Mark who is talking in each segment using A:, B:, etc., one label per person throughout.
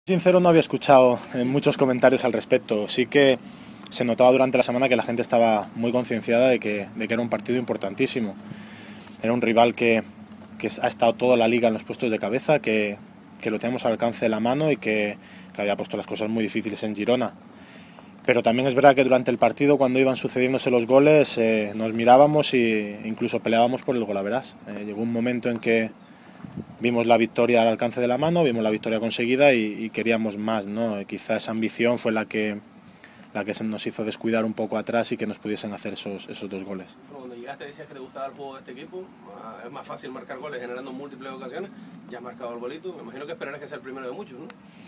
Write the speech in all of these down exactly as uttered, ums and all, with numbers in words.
A: Sincero, no había escuchado muchos comentarios al respecto. Sí que se notaba durante la semana que la gente estaba muy concienciada de que, de que era un partido importantísimo. Era un rival que, que ha estado toda la liga en los puestos de cabeza, que, que lo tenemos al alcance de la mano y que, que había puesto las cosas muy difíciles en Girona. Pero también es verdad que durante el partido, cuando iban sucediéndose los goles, eh, nos mirábamos e incluso peleábamos por el golaveras. Eh, llegó un momento en que vimos la victoria al alcance de la mano, vimos la victoria conseguida y, y queríamos más, ¿no? Quizá esa ambición fue la que, la que nos hizo descuidar un poco atrás y que nos pudiesen hacer esos, esos dos goles.
B: Cuando llegaste decías que te gustaba el juego de este equipo, es más fácil marcar goles generando múltiples ocasiones, ya has marcado el golito, me imagino que esperarás que sea el primero de muchos, ¿no?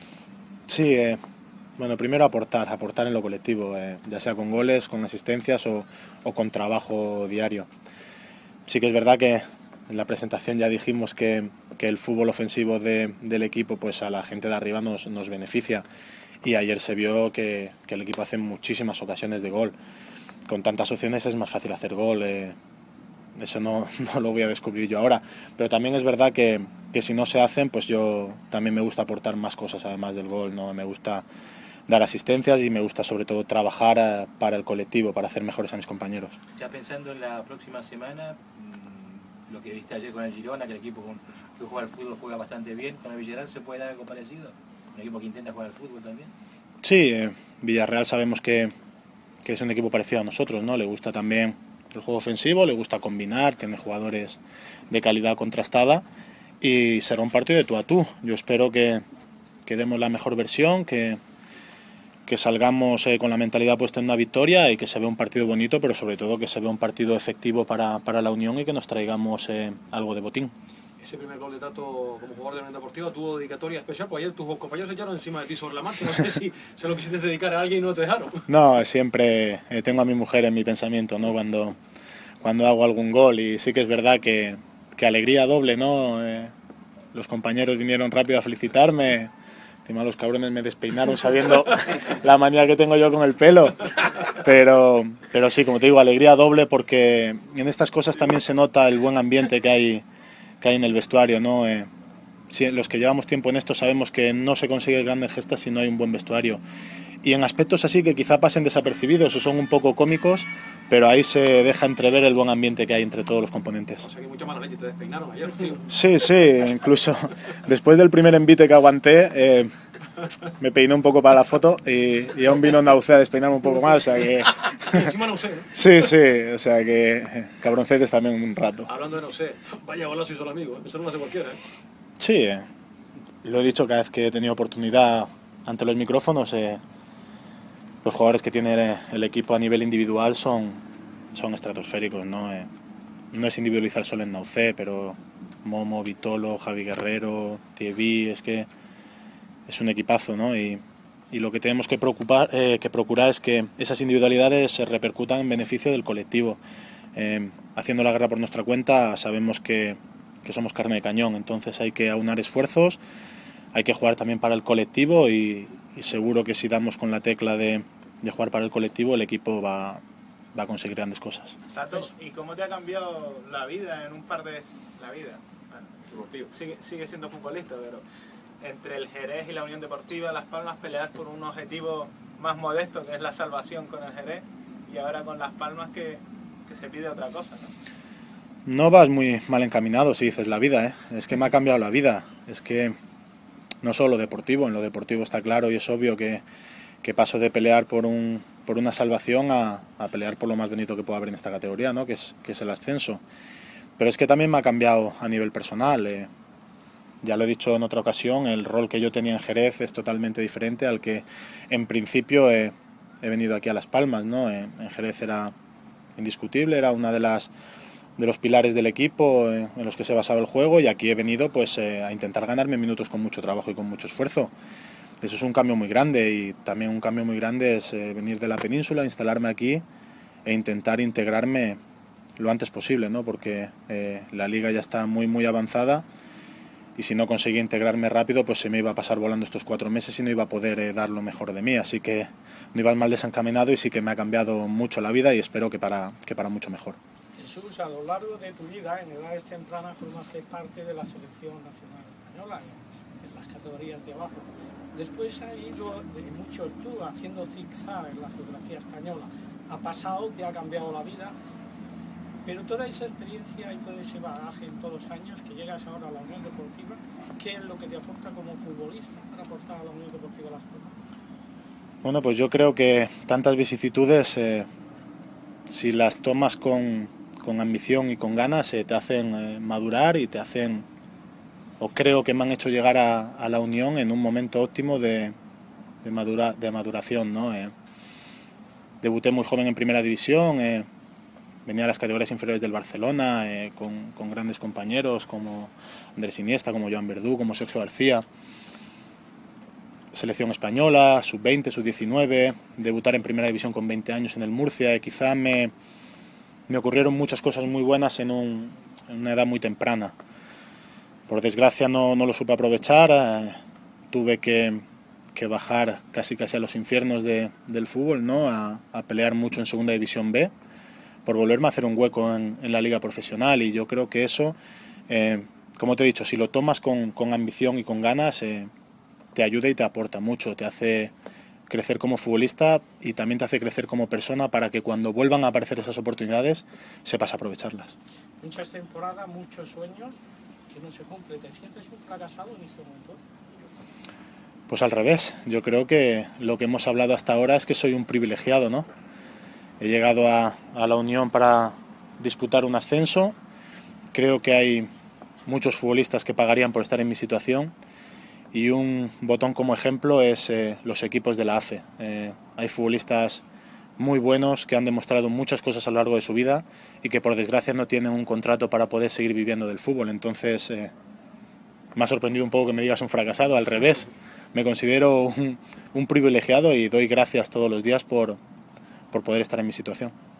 A: Sí, eh, bueno, primero aportar, aportar en lo colectivo, eh, ya sea con goles, con asistencias o, o con trabajo diario. Sí que es verdad que en la presentación ya dijimos que, que el fútbol ofensivo de, del equipo pues a la gente de arriba nos, nos beneficia, y ayer se vio que, que el equipo hace muchísimas ocasiones de gol. Con tantas opciones es más fácil hacer gol, eh, eso no, no lo voy a descubrir yo ahora, pero también es verdad que, que si no se hacen, pues yo también me gusta aportar más cosas además del gol, ¿no? Me gusta dar asistencias y me gusta sobre todo trabajar a, para el colectivo, para hacer mejores a mis compañeros.
C: Ya pensando en la próxima semana, lo que viste ayer con el Girona, que el equipo con, que juega al fútbol juega bastante bien, ¿con el Villarreal se puede dar algo parecido? ¿Un equipo que intenta jugar al fútbol también?
A: Sí, eh, Villarreal sabemos que, que es un equipo parecido a nosotros, ¿no? Le gusta también el juego ofensivo, le gusta combinar, tiene jugadores de calidad contrastada y será un partido de tú a tú. Yo espero que, que demos la mejor versión, que, que salgamos eh, con la mentalidad puesta en una victoria y que se vea un partido bonito, pero sobre todo que se vea un partido efectivo para, para la Unión y que nos traigamos eh, algo de botín.
B: Ese primer gol de Tato como jugador de la Unión Deportiva tuvo dedicatoria especial, pues ayer tus compañeros se echaron encima de ti sobre la marcha, no sé si se lo quisiste dedicar a alguien y no te dejaron.
A: No, siempre eh, tengo a mi mujer en mi pensamiento, ¿no? Cuando, cuando hago algún gol, y sí que es verdad que, que alegría doble, ¿no? Eh, los compañeros vinieron rápido a felicitarme, encima los cabrones me despeinaron sabiendo la manía que tengo yo con el pelo, pero, pero sí, como te digo, alegría doble porque en estas cosas también se nota el buen ambiente que hay, que hay en el vestuario, ¿no? Eh, si, los que llevamos tiempo en esto sabemos que no se consigue grandes gestas si no hay un buen vestuario. Y en aspectos así que quizá pasen desapercibidos o son un poco cómicos, pero ahí se deja entrever el buen ambiente que hay entre todos los componentes.
B: O sea que mucha mala leche te despeinaron ayer, tío.
A: Sí, sí, incluso después del primer envite que aguanté, eh, me peiné un poco para la foto y, y aún vino Naucé a despeinarme un poco más, o sea que...
B: Y encima Naucé, ¿no?
A: Sí, sí, o sea que eh, cabroncetes también un rato.
B: Hablando de Naucé, vaya golazo hizo el amigo, ¿eh? Eso no lo hace cualquiera, ¿eh?
A: Sí, eh, lo he dicho cada vez que he tenido oportunidad ante los micrófonos, eh, los jugadores que tiene el equipo a nivel individual son, son estratosféricos, ¿no? Eh, no es individualizar solo en Naucé, pero Momo, Vitolo, Javi Guerrero, Thierry, es que es un equipazo, ¿no? Y, y lo que tenemos que, preocupar, eh, que procurar es que esas individualidades se repercutan en beneficio del colectivo. Eh, haciendo la guerra por nuestra cuenta sabemos que, que somos carne de cañón, entonces hay que aunar esfuerzos, hay que jugar también para el colectivo y, y seguro que si damos con la tecla de, de jugar para el colectivo, el equipo va, va a conseguir grandes cosas.
D: Tato, ¿y cómo te ha cambiado la vida en un par de... la vida? Bueno, sigue, sigue siendo futbolista, pero entre el Jerez y la Unión Deportiva Las Palmas pelear por un objetivo más modesto, que es la salvación con el Jerez, y ahora con Las Palmas que, que se pide otra cosa, ¿no?
A: No vas muy mal encaminado si dices la vida, ¿eh? Es que me ha cambiado la vida, es que no solo lo deportivo, en lo deportivo está claro y es obvio que, que paso de pelear por, un, por una salvación a, a pelear por lo más bonito que pueda haber en esta categoría, ¿no? que, es, que es el ascenso. Pero es que también me ha cambiado a nivel personal. Eh. Ya lo he dicho en otra ocasión, el rol que yo tenía en Jerez es totalmente diferente al que en principio he, he venido aquí a Las Palmas, ¿no? En, en Jerez era indiscutible, era una de las de los pilares del equipo eh, en los que se basaba el juego, y aquí he venido pues eh, a intentar ganarme minutos con mucho trabajo y con mucho esfuerzo. Eso es un cambio muy grande, y también un cambio muy grande es eh, venir de la península, instalarme aquí e intentar integrarme lo antes posible, ¿no? Porque eh, la liga ya está muy muy avanzada y si no conseguía integrarme rápido pues se me iba a pasar volando estos cuatro meses y no iba a poder eh, dar lo mejor de mí, así que no iba mal desencaminado y sí que me ha cambiado mucho la vida y espero que para, que para mucho mejor.
E: Jesús, a lo largo de tu vida, en edades tempranas, formaste parte de la selección nacional española, en las categorías de abajo. Después ha ido de muchos tú haciendo zigzag en la geografía española. Ha pasado, te ha cambiado la vida, pero toda esa experiencia y todo ese bagaje en todos los años que llegas ahora a la Unión Deportiva, ¿qué es lo que te aporta como futbolista para aportar a la Unión Deportiva Las Palmas?
A: Bueno, pues yo creo que tantas vicisitudes, eh, si las tomas con, con ambición y con ganas, eh, te hacen eh, madurar y te hacen, o creo que me han hecho llegar a, a la Unión en un momento óptimo de, de, madura, de maduración, ¿no? Eh, debuté muy joven en Primera División, eh, venía a las categorías inferiores del Barcelona, eh, con, con grandes compañeros como Andrés Iniesta, como Joan Verdú, como Sergio García. Selección española, sub veinte, sub diecinueve, debutar en Primera División con veinte años en el Murcia. Y quizá me, me ocurrieron muchas cosas muy buenas en, un, en una edad muy temprana. Por desgracia no, no lo supe aprovechar, eh, tuve que, que bajar casi casi a los infiernos de, del fútbol, ¿no? a, a pelear mucho en Segunda División B, por volverme a hacer un hueco en, en la liga profesional. Y yo creo que eso, eh, como te he dicho, si lo tomas con, con ambición y con ganas, eh, te ayuda y te aporta mucho, te hace crecer como futbolista y también te hace crecer como persona para que cuando vuelvan a aparecer esas oportunidades sepas aprovecharlas.
E: Muchas temporadas, muchos sueños que no se cumplen. ¿Te sientes un fracasado en este momento?
A: Pues al revés, yo creo que lo que hemos hablado hasta ahora es que soy un privilegiado, ¿no? He llegado a, a la Unión para disputar un ascenso, creo que hay muchos futbolistas que pagarían por estar en mi situación. Y un botón como ejemplo es eh, los equipos de la A F E. Eh, hay futbolistas muy buenos que han demostrado muchas cosas a lo largo de su vida y que por desgracia no tienen un contrato para poder seguir viviendo del fútbol. Entonces eh, me ha sorprendido un poco que me digas un fracasado, al revés. Me considero un, un privilegiado y doy gracias todos los días por, por poder estar en mi situación.